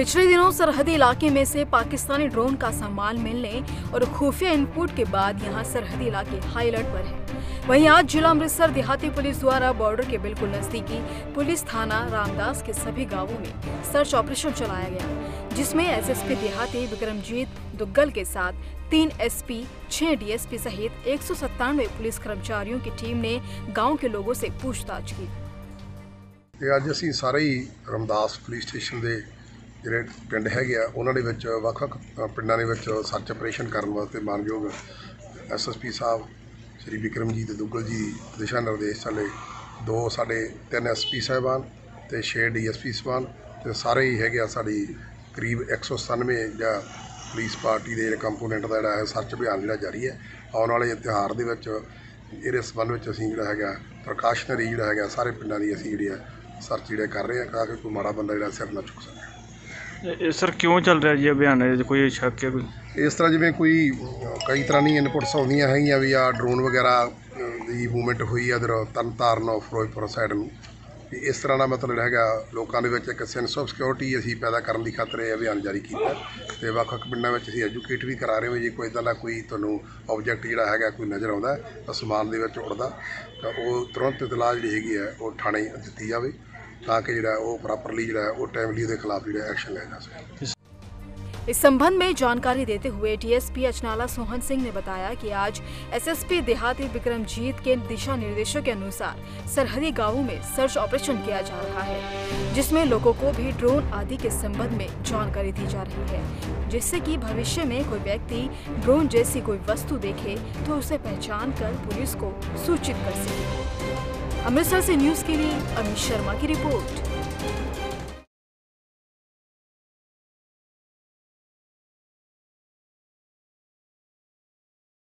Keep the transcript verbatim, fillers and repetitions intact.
पिछले दिनों सरहदी इलाके में से पाकिस्तानी ड्रोन का सामान मिलने और खुफिया इनपुट के बाद यहां सरहदी इलाके हाई अलर्ट पर है। वहीं आज जिला अमृतसर देहाती पुलिस द्वारा बॉर्डर के बिल्कुल नजदीकी पुलिस थाना रामदास के सभी गांवों में सर्च ऑपरेशन चलाया गया, जिसमें एसएसपी देहाती विक्रमजीत दुग्गल के साथ तीन एसपी, छह डीएसपी सहित एक सौ सत्तानवे पुलिस कर्मचारियों की टीम ने गाँव के लोगों से पूछताछ की। ਅੱਜ ਅਸੀਂ ਸਾਰੇ ਹੀ ਰਾਮਦਾਸ ਪੁਲਿਸ ਸਟੇਸ਼ਨ ਦੇ ਜਿਹੜੇ ਪਿੰਡ ਹੈਗੇ ਆ ਉਹਨਾਂ ਦੇ ਵਿੱਚ ਵੱਖ-ਵੱਖ ਪਿੰਡਾਂ ਦੇ ਵਿੱਚ ਸਰਚ ਆਪਰੇਸ਼ਨ ਕਰਨ ਵਾਸਤੇ ਮਾਨਯੋਗ ਐਸਐਸਪੀ ਸਾਹਿਬ ਸ਼੍ਰੀ ਵਿਕਰਮਜੀਤ ਦੁੱਗਲ ਜੀ ਦਿਸ਼ਾ ਨਿਰਦੇਸ਼ ਚੱਲੇ। ਦੋ ਸਾਡੇ ਤਿੰਨ ਐਸਪੀ ਸਾਹਿਬਾਨ ਤੇ ਛੇ ਡੀਐਸਪੀ ਸਾਹਿਬਾਨ ਤੇ ਸਾਰੇ ਹੀ ਹੈਗੇ ਆ ਸਾਡੀ ਕਰੀਬ ਇੱਕ ਸੌ ਸਤਾਨਵੇਂ ਜਾਂ ਪੁਲਿਸ ਪਾਰਟੀ ਦੇ ਜਿਹੜੇ ਕੰਪੋਨੈਂਟ ਦਾ ਜਿਹੜਾ ਹੈ ਸਰਚ ਅਭਿਆਨ ਜਿਹੜਾ ਜਾਰੀ ਹੈ। ਆਉਣ ਵਾਲੇ ਤਿਉਹਾਰ ਦੇ ਵਿੱਚ ਇਹਦੇ ਸੰਬੰਧ ਵਿੱਚ ਅਸੀਂ ਜਿਹੜਾ ਹੈਗਾ ਪ੍ਰਕਾਸ਼ਨਰੀ ਜਿਹੜਾ ਹੈਗਾ ਸਾਰੇ ਪਿੰਡਾਂ ਦੀ ਅਸੀਂ ਜਿਹੜੀ ਹੈ सर्च ਜਿਹੜੇ ਕਰ ਰਹੇ ਆ ਤਾਂ ਕਿ ਕੋਈ ਮਾੜਾ ਬੰਦਾ ਜਿਹੜਾ ਸਿਰ ਨਾ ਚੁੱਕ ਸਕੇ। ਸਰ ਕਿਉਂ ਚੱਲ ਰਿਹਾ ਜੀ ਅਭਿਆਨ ਹੈ? ਕੋਈ ਸ਼ੱਕ ਹੈ ਕੋਈ ਇਸ ਤਰ੍ਹਾਂ ਜਿਵੇਂ ਕੋਈ ਕਈ ਤਰ੍ਹਾਂ ਦੀ ਇਨਪੁਟਸ ਆਉਂਦੀਆਂ ਹੈਗੀਆਂ ਵੀ ਆ ਡਰੋਨ ਵਗੈਰਾ ਦੀ ਮੂਵਮੈਂਟ ਹੋਈ ਆ ਇੱਧਰ ਤਰਨਤਾਰਨ ਫਿਰੋਜ਼ਪੁਰ ਸਾਈਡ ਨੂੰ, ਇਸ ਤਰ੍ਹਾਂ ਦਾ ਮਤਲਬ ਹੈਗਾ ਲੋਕਾਂ ਦੇ ਵਿੱਚ ਇੱਕ ਸੈਂਸ ਆਫ ਸਿਕਿਉਰਿਟੀ ਅਸੀਂ ਪੈਦਾ ਕਰਨ ਦੀ ਖਾਤਰ ਇਹ ਅਭਿਆਨ ਜਾਰੀ ਕੀਤਾ ਤੇ ਵੱਖ-ਵੱਖ ਪਿੰਡਾਂ ਵਿੱਚ ਅਸੀਂ ਐਜੂਕੇਟ ਵੀ ਕਰਾ ਰਹੇ ਹਾਂ। ਜੇ ਕੋਈ ਇੱਦਾਂ ਦਾ ਕੋਈ ਤੁਹਾਨੂੰ ਆਬਜੈਕਟ ਜਿਹੜਾ ਹੈਗਾ ਕੋਈ ਨਜ਼ਰ ਆਉਂਦਾ ਅਸਮਾਨ ਦੇ ਵਿੱਚ ਉੱਡਦਾ ਤਾਂ ਉਹ ਤੁਰੰਤ ਇਤਲਾਹ ਜਿਹੜੀ ਹੈਗੀ ਹੈ ਉਹ ਥਾਣੇ ਦਿੱਤੀ ਜਾਵੇ ताकि जो वो प्रॉपरली जो वो टाइमली के खिलाफ जो एक्शन लिया जा सके। इस संबंध में जानकारी देते हुए डीएसपी अचनाला सोहन सिंह ने बताया कि आज एसएसपी देहाती विक्रमजीत के दिशा निर्देशों के अनुसार सरहदी गांवों में सर्च ऑपरेशन किया जा रहा है, जिसमें लोगों को भी ड्रोन आदि के संबंध में जानकारी दी जा रही है, जिससे कि भविष्य में कोई व्यक्ति ड्रोन जैसी कोई वस्तु देखे तो उसे पहचान कर पुलिस को सूचित कर सके। अमृतसर से न्यूज़ के लिए अमित शर्मा की रिपोर्ट।